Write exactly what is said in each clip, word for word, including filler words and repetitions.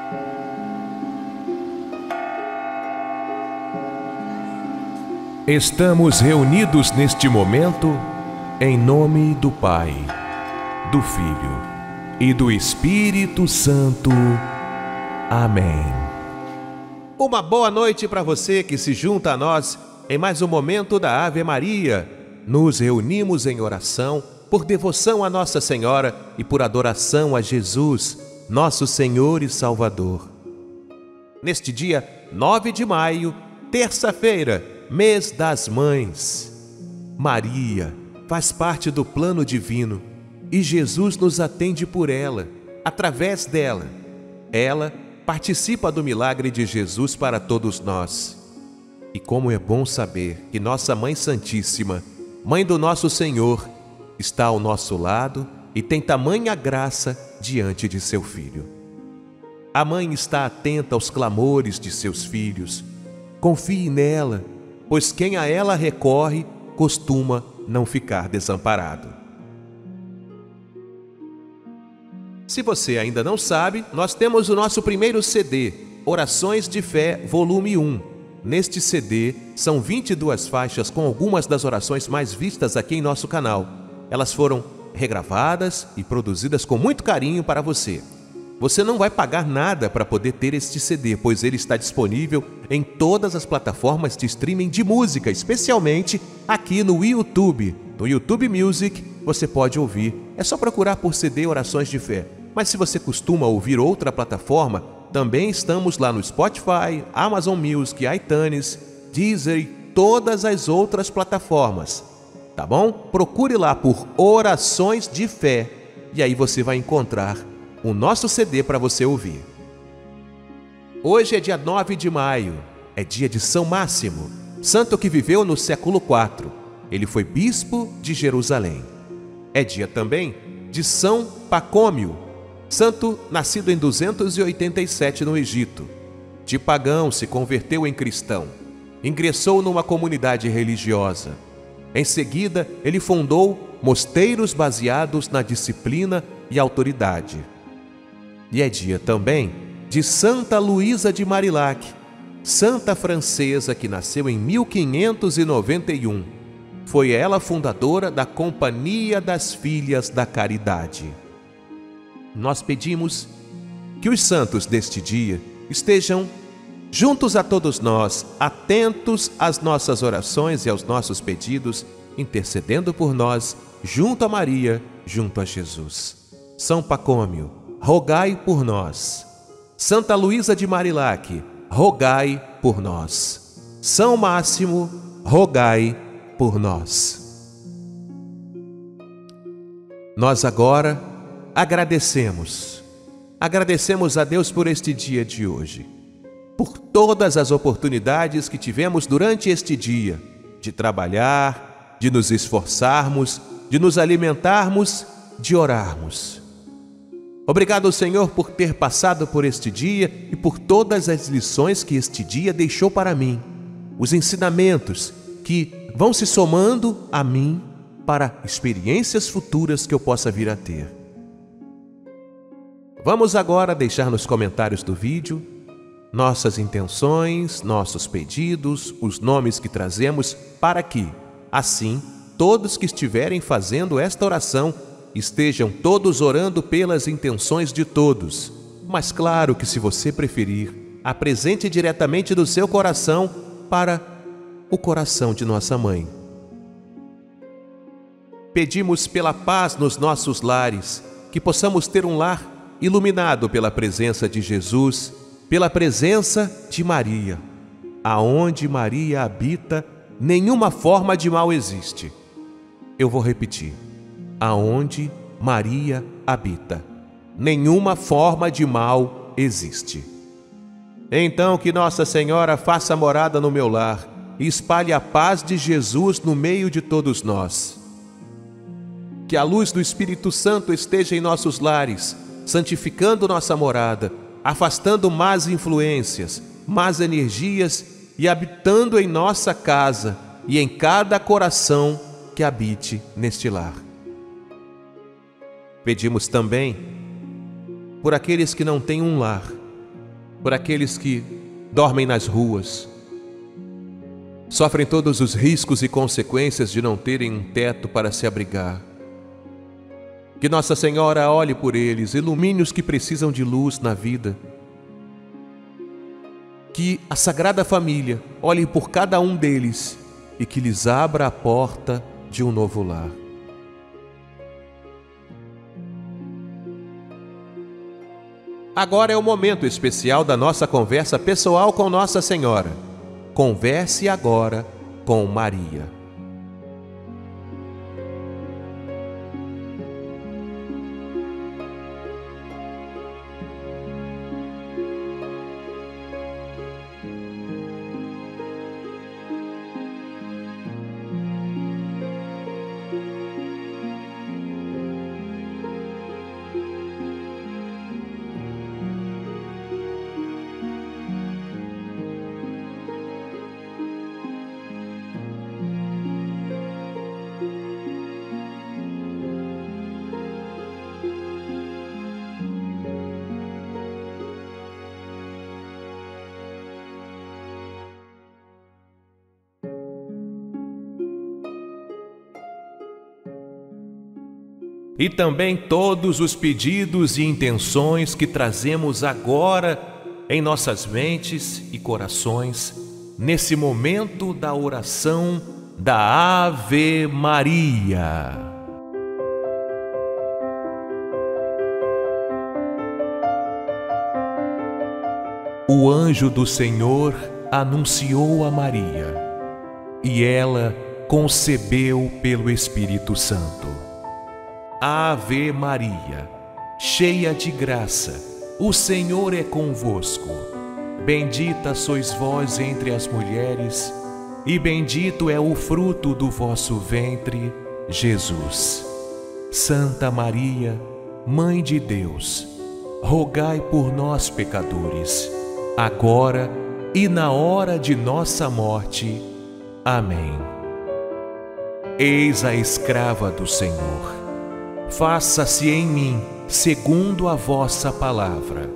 Estamos reunidos neste momento em nome do Pai, do Filho e do Espírito Santo. Amém. Uma boa noite para você que se junta a nós em mais um momento da Ave Maria. Nos reunimos em oração por devoção a Nossa Senhora e por adoração a Jesus, nosso Senhor e Salvador. Neste dia nove de maio, terça-feira, mês das Mães, Maria faz parte do plano divino e Jesus nos atende por ela, através dela. Ela participa do milagre de Jesus para todos nós. E como é bom saber que nossa Mãe Santíssima, Mãe do nosso Senhor, está ao nosso lado e tem tamanha graça diante de seu Filho. A mãe está atenta aos clamores de seus filhos. Confie nela, pois quem a ela recorre costuma não ficar desamparado. Se você ainda não sabe, nós temos o nosso primeiro C D, Orações de Fé, volume um. Neste C D, são vinte e duas faixas com algumas das orações mais vistas aqui em nosso canal. Elas foram regravadas e produzidas com muito carinho para você. Você não vai pagar nada para poder ter este C D, pois ele está disponível em todas as plataformas de streaming de música, especialmente aqui no YouTube. No YouTube Music você pode ouvir. É só procurar por C D Orações de Fé. Mas se você costuma ouvir outra plataforma, também estamos lá no Spotify, Amazon Music, iTunes, Deezer e todas as outras plataformas. Tá bom? Procure lá por Orações de Fé e aí você vai encontrar o nosso C D para você ouvir. Hoje é dia nove de maio, é dia de São Máximo, santo que viveu no século quatro. Ele foi bispo de Jerusalém. É dia também de São Pacômio, santo nascido em duzentos e oitenta e sete no Egito. De pagão se converteu em cristão. Ingressou numa comunidade religiosa. Em seguida, ele fundou mosteiros baseados na disciplina e autoridade. E é dia também de Santa Luísa de Marillac, santa francesa que nasceu em mil quinhentos e noventa e um. Foi ela fundadora da Companhia das Filhas da Caridade. Nós pedimos que os santos deste dia estejam juntos a todos nós, atentos às nossas orações e aos nossos pedidos, intercedendo por nós, junto a Maria, junto a Jesus. São Pacômio, rogai por nós. Santa Luísa de Marillac, rogai por nós. São Máximo, rogai por nós. Nós agora agradecemos. Agradecemos a Deus por este dia de hoje, por todas as oportunidades que tivemos durante este dia, de trabalhar, de nos esforçarmos, de nos alimentarmos, de orarmos. Obrigado, Senhor, por ter passado por este dia e por todas as lições que este dia deixou para mim, os ensinamentos que vão se somando a mim para experiências futuras que eu possa vir a ter. Vamos agora deixar nos comentários do vídeo nossas intenções, nossos pedidos, os nomes que trazemos para que, assim, todos que estiverem fazendo esta oração estejam todos orando pelas intenções de todos. Mas claro que se você preferir, apresente diretamente do seu coração para o coração de nossa Mãe. Pedimos pela paz nos nossos lares, que possamos ter um lar iluminado pela presença de Jesus, pela presença de Maria. Aonde Maria habita, nenhuma forma de mal existe. Eu vou repetir. Aonde Maria habita, nenhuma forma de mal existe. Então que Nossa Senhora faça morada no meu lar e espalhe a paz de Jesus no meio de todos nós. Que a luz do Espírito Santo esteja em nossos lares, santificando nossa morada, afastando más influências, más energias e habitando em nossa casa e em cada coração que habite neste lar. Pedimos também por aqueles que não têm um lar, por aqueles que dormem nas ruas, sofrem todos os riscos e consequências de não terem um teto para se abrigar. Que Nossa Senhora olhe por eles, ilumine os que precisam de luz na vida. Que a Sagrada Família olhe por cada um deles e que lhes abra a porta de um novo lar. Agora é o momento especial da nossa conversa pessoal com Nossa Senhora. Converse agora com Maria. E também todos os pedidos e intenções que trazemos agora em nossas mentes e corações, nesse momento da oração da Ave Maria. O anjo do Senhor anunciou a Maria, e ela concebeu pelo Espírito Santo. Ave Maria, cheia de graça, o Senhor é convosco. Bendita sois vós entre as mulheres, e bendito é o fruto do vosso ventre, Jesus. Santa Maria, Mãe de Deus, rogai por nós, pecadores, agora e na hora de nossa morte. Amém. Eis a escrava do Senhor. Faça-se em mim segundo a vossa palavra.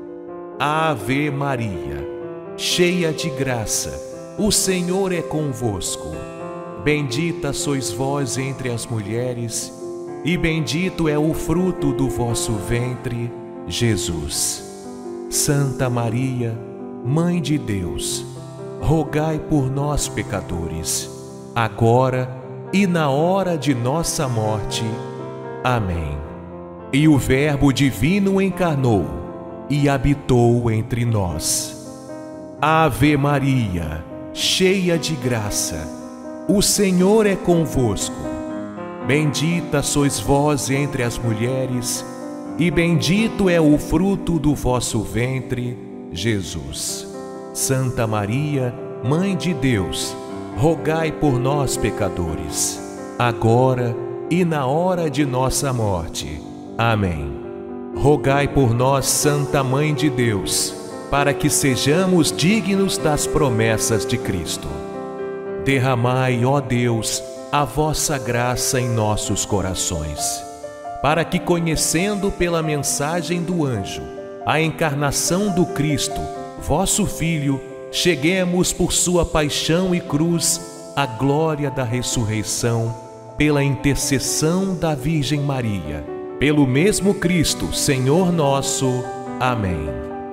Ave Maria, cheia de graça, o Senhor é convosco. Bendita sois vós entre as mulheres, e bendito é o fruto do vosso ventre, Jesus. Santa Maria, Mãe de Deus, rogai por nós, pecadores, agora e na hora de nossa morte. Amém. E o Verbo divino encarnou e habitou entre nós. Ave Maria, cheia de graça, o Senhor é convosco. Bendita sois vós entre as mulheres, e bendito é o fruto do vosso ventre, Jesus. Santa Maria, Mãe de Deus, rogai por nós, pecadores, agora e na hora de nossa morte. Amém. Rogai por nós, Santa Mãe de Deus, para que sejamos dignos das promessas de Cristo. Derramai, ó Deus, a vossa graça em nossos corações, para que, conhecendo pela mensagem do anjo a encarnação do Cristo, vosso Filho, cheguemos por sua paixão e cruz à glória da ressurreição, pela intercessão da Virgem Maria, pelo mesmo Cristo, Senhor nosso. Amém.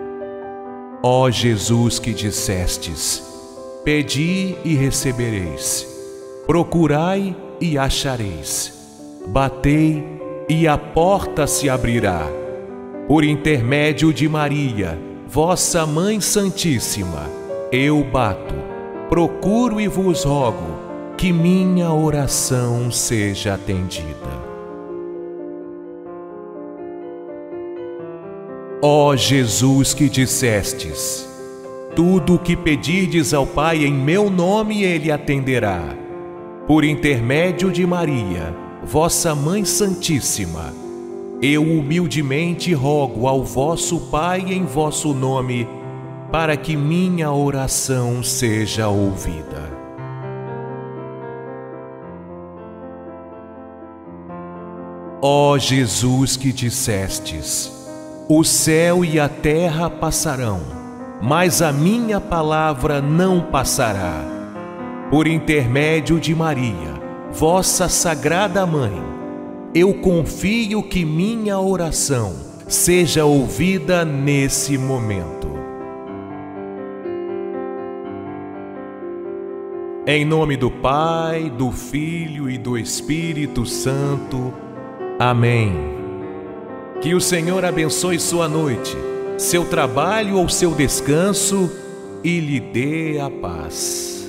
Ó Jesus, que dissestes: pedi e recebereis, procurai e achareis, batei e a porta se abrirá. Por intermédio de Maria, vossa Mãe Santíssima, eu bato, procuro e vos rogo que minha oração seja atendida. Ó Jesus, que dissestes: tudo o que pedirdes ao Pai em meu nome Ele atenderá. Por intermédio de Maria, vossa Mãe Santíssima, eu humildemente rogo ao vosso Pai em vosso nome, para que minha oração seja ouvida. Ó Jesus, que dissestes: o céu e a terra passarão, mas a minha palavra não passará. Por intermédio de Maria, vossa sagrada mãe, eu confio que minha oração seja ouvida nesse momento. Em nome do Pai, do Filho e do Espírito Santo. Amém. Que o Senhor abençoe sua noite, seu trabalho ou seu descanso e lhe dê a paz.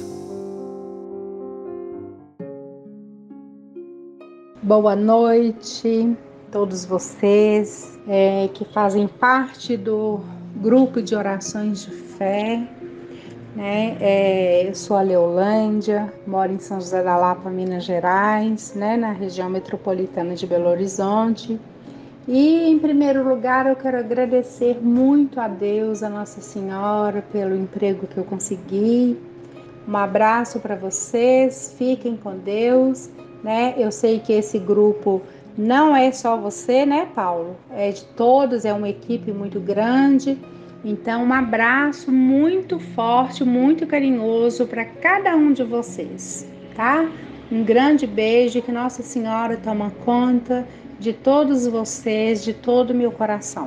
Boa noite a todos vocês é, que fazem parte do grupo de orações de fé. Né? É, eu sou a Leolândia, moro em São José da Lapa, Minas Gerais, né? Na região metropolitana de Belo Horizonte. E, em primeiro lugar, eu quero agradecer muito a Deus, a Nossa Senhora, pelo emprego que eu consegui. Um abraço para vocês, fiquem com Deus. Né? Eu sei que esse grupo não é só você, né, Paulo? É de todos, é uma equipe muito grande. Então, um abraço muito forte, muito carinhoso para cada um de vocês, tá? Um grande beijo, que Nossa Senhora toma conta de todos vocês, de todo o meu coração.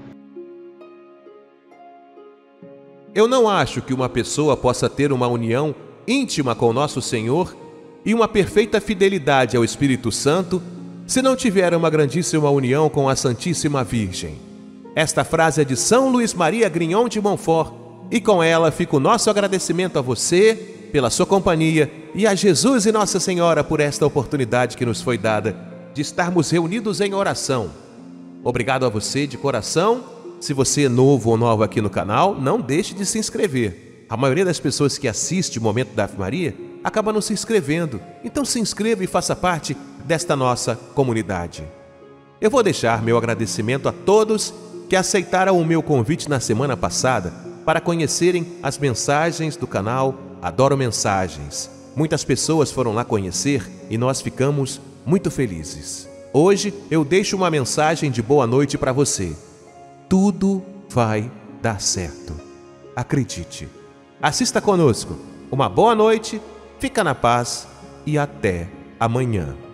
Eu não acho que uma pessoa possa ter uma união íntima com Nosso Senhor e uma perfeita fidelidade ao Espírito Santo se não tiver uma grandíssima união com a Santíssima Virgem. Esta frase é de São Luís Maria Grignon de Montfort, e com ela fica o nosso agradecimento a você pela sua companhia e a Jesus e Nossa Senhora por esta oportunidade que nos foi dada de estarmos reunidos em oração. Obrigado a você de coração. Se você é novo ou nova aqui no canal, não deixe de se inscrever. A maioria das pessoas que assiste o Momento da Ave Maria acaba não se inscrevendo, então se inscreva e faça parte desta nossa comunidade. Eu vou deixar meu agradecimento a todos que aceitaram o meu convite na semana passada para conhecerem as mensagens do canal Adoro Mensagens. Muitas pessoas foram lá conhecer e nós ficamos muito felizes. Hoje eu deixo uma mensagem de boa noite para você. Tudo vai dar certo. Acredite. Assista conosco. Uma boa noite, fica na paz e até amanhã.